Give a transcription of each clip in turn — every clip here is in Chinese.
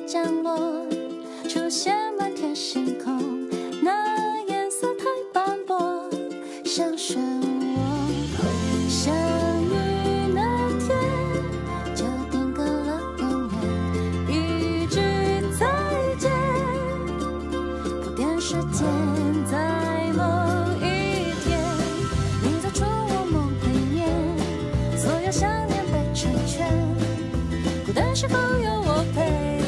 降落，出现满天星空，那颜色太斑驳，像漩涡。相遇那天就定格了永远，一句再见，铺垫时间，在某一天，你走出我梦里面，所有想念被成全，孤单是否有我陪？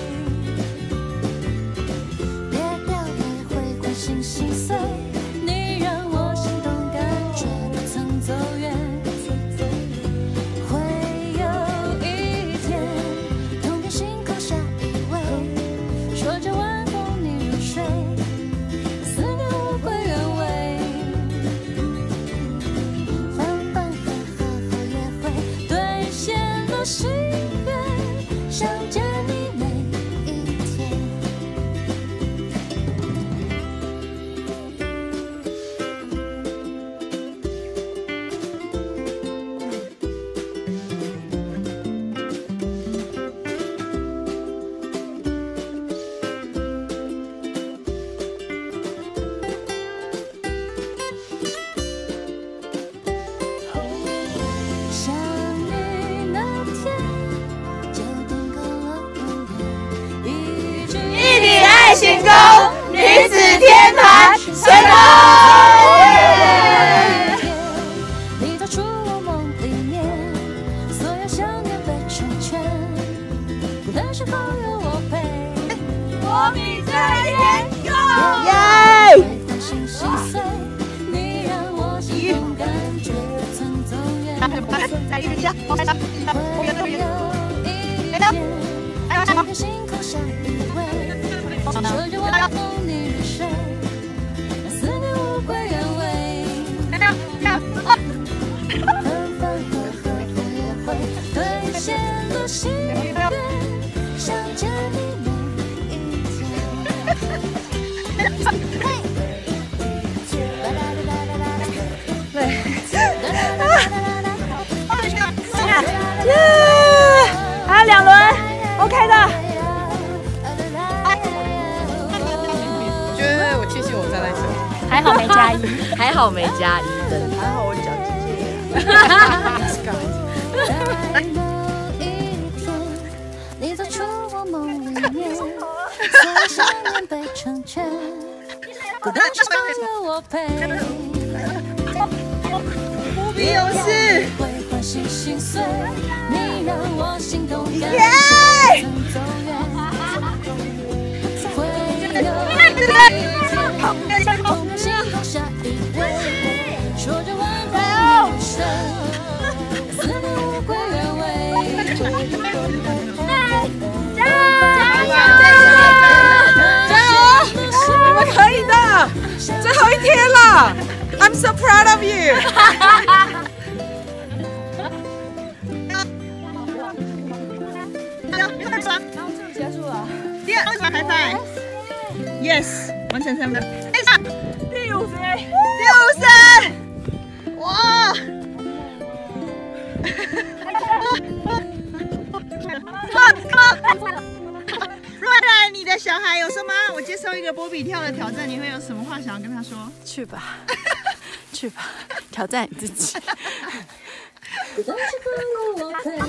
别掉泪会唤醒心碎，你让我心动，感觉不曾走远。会有一天，同片星空下依偎，说着晚风你入睡，思念无归原位。分分合合后也会兑现了心愿，想见你每一天。相遇那天，就定格了永远，一句一米爱情宫，女子天团成功！ 你走出我梦里面，所有想念被成全，孤单是否有我陪？ 我比在天高。 会唤醒心碎，你让我心动，感觉不曾走远。会有一天，同片星空下依偎，说着晚风你入睡，让思念无归原位。分分合合后也会兑现了心愿，想见你每一天。 还有2轮 ，OK 的。 我觉得我庆幸我站在这， 还好没加1，还好没加1的。 还好我脚直接。 在某一天，你走出我梦里面，所有想念被成全，孤单是否有我陪？ 无比勇士。 会唤醒心碎，你让我心动，感觉不曾走远。会有一天，同片星空下依偎，说着晚风你入睡，思念无归原位。 加油！ 你们可以的，最后1天了 ，I'm so proud of you。 结束了。 第2场排赛 ，Yes， 完成3分。 第5分。 第5分，哇！若然，你的小孩有什么？我接受一个波比跳的挑战，你会有什么话想要跟他说？ 去吧，去吧，挑战你自己。 孤单是否有我陪？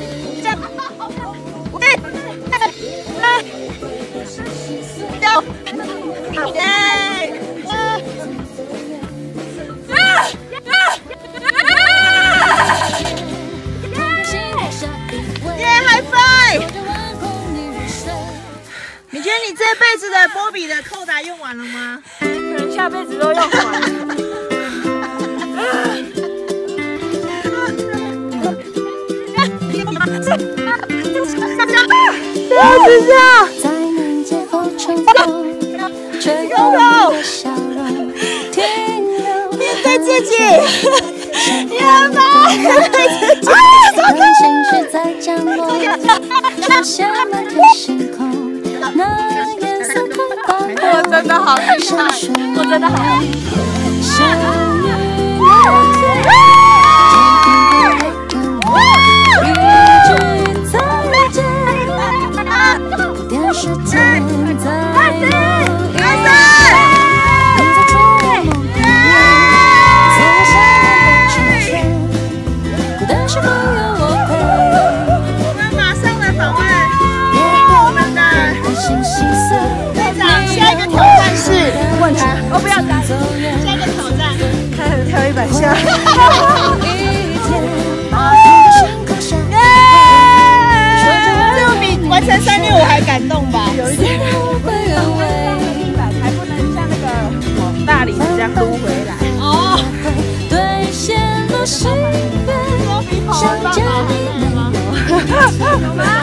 你觉得你这辈子的波比的扣打用完了吗？ 可能下辈子都用完。 在凝结后成风，却用你的笑容停留。 面对自己， 人吧，当情绪在降落，出现满天星空，那颜色太斑驳。 我真的好厉害，我真的好厉害。 相遇那天，一句再见，不点时间。 下个挑战， 跳100下。 这个比完成365还感动吧？ 有一点。还不能像那个大理石这样撸回来。 哦。 兑现了誓言， 比跑完半马还累吗？ 有吗？